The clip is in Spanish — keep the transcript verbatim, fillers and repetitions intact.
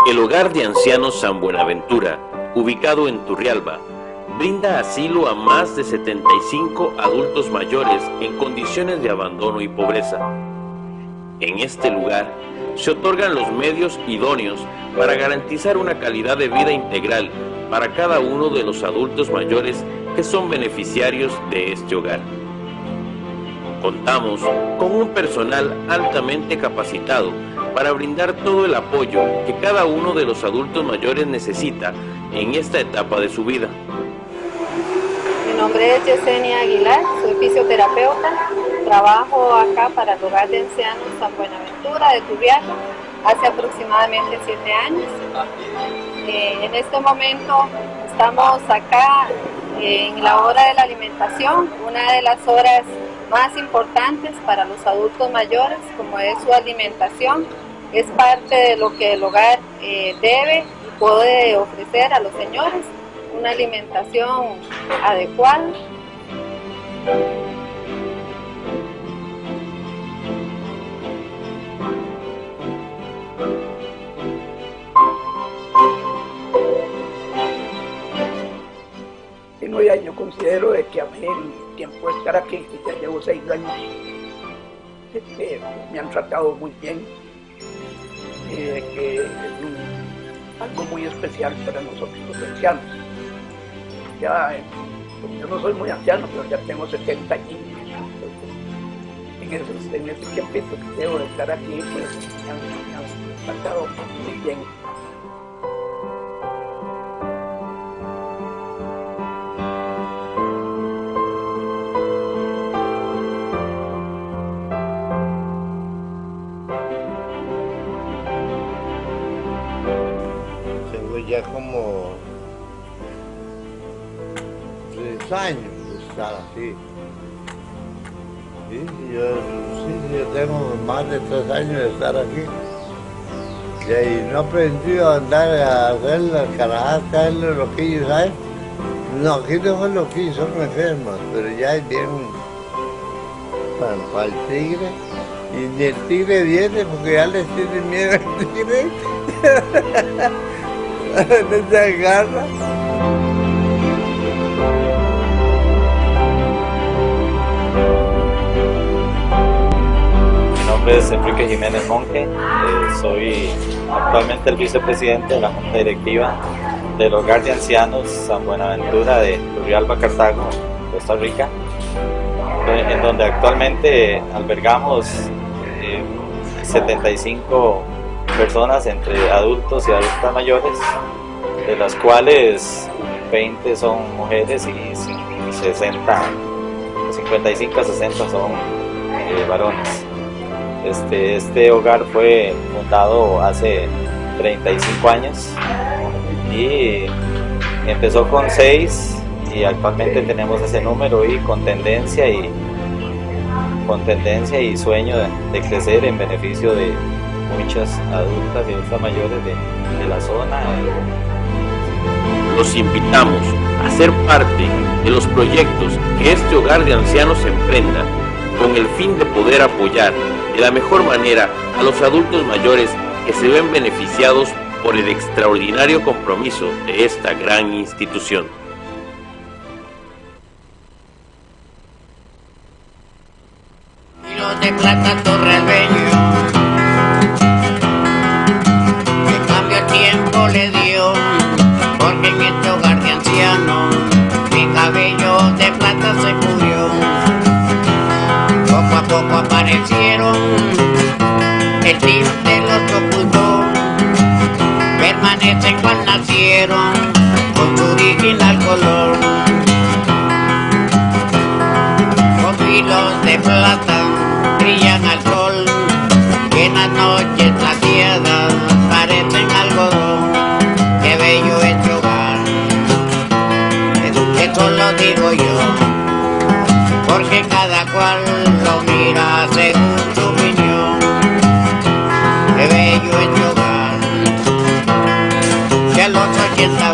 El Hogar de Ancianos San Buenaventura, ubicado en Turrialba, brinda asilo a más de setenta y cinco adultos mayores en condiciones de abandono y pobreza. En este lugar se otorgan los medios idóneos para garantizar una calidad de vida integral para cada uno de los adultos mayores que son beneficiarios de este hogar. Contamos con un personal altamente capacitado para brindar todo el apoyo que cada uno de los adultos mayores necesita en esta etapa de su vida. Mi nombre es Yesenia Aguilar, soy fisioterapeuta, trabajo acá para el Hogar de Ancianos San Buenaventura de Turrialba hace aproximadamente siete años. Eh, en este momento estamos acá eh, en la hora de la alimentación, una de las horas más importantes para los adultos mayores, como es su alimentación. Es parte de lo que el hogar eh, debe y puede ofrecer a los señores, una alimentación adecuada. No, ya, yo considero de que a mí el tiempo de estar aquí, que ya llevo seis años, este, me han tratado muy bien, y de que es un, algo muy especial para nosotros los ancianos. Ya, pues yo no soy muy anciano, pero ya tengo setenta años. En ese, en ese tiempito que llevo de estar aquí, pues me han, me han tratado muy bien. Ya como tres años de estar así. Sí, yo, sí, yo tengo más de tres años de estar aquí. Y ahí no he aprendido a andar a hacer las carajas, a hacer los loquillos, ¿sabes? No, aquí no son loquillos, son enfermos, pero ya es bien para, para el tigre. Y ni el tigre viene porque ya les tiene miedo al tigre. No se agarra. Mi nombre es Enrique Jiménez Monge, eh, soy actualmente el vicepresidente de la Junta Directiva del Hogar de Ancianos San Buenaventura de Turrialba, Cartago, Costa Rica, en donde actualmente albergamos eh, setenta y cinco personas entre adultos y adultas mayores, de las cuales veinte son mujeres y sesenta, cincuenta y cinco a sesenta son eh, varones. Este, este hogar fue fundado hace treinta y cinco años y empezó con seis y actualmente tenemos ese número y con tendencia y con tendencia y sueño de, de crecer en beneficio de muchas adultas y adultas mayores de, de la zona. Los invitamos a ser parte de los proyectos que este hogar de ancianos emprenda con el fin de poder apoyar de la mejor manera a los adultos mayores que se ven beneficiados por el extraordinario compromiso de esta gran institución. Kilos de plata Torrealbeño, que cambio el tiempo le dio, porque en este hogar de ancianos mi cabello de plata se pudrió. Poco a poco aparecieron el tinte los ocultó, permanecen cual nacieron con su original color. Con hilos de plata brillan al sol, que en las noches plateadas parecen algodón. Qué bello es tu hogar, eso lo digo yo, porque cada cual lo mira según su opinión. Qué bello es tu hogar, que a los ochenta